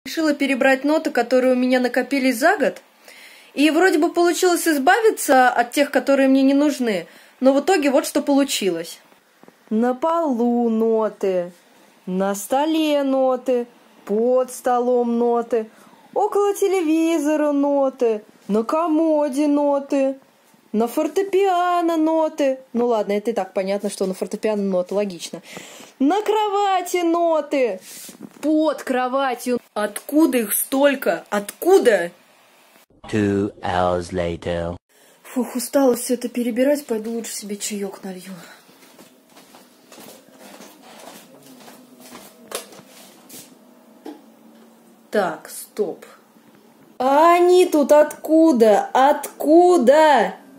Решила перебрать ноты, которые у меня накопились за год. И вроде бы получилось избавиться от тех, которые мне не нужны. Но в итоге вот что получилось. На полу ноты, на столе ноты, под столом ноты, около телевизора ноты, на комоде ноты, на фортепиано ноты. Ну ладно, это и так понятно, что на фортепиано ноты, логично. На кровати ноты, под кроватью. Откуда их столько? Откуда? 2 hours later. Фух, устала все это перебирать, пойду лучше себе чаек налью. Так, стоп. А они тут откуда? Откуда?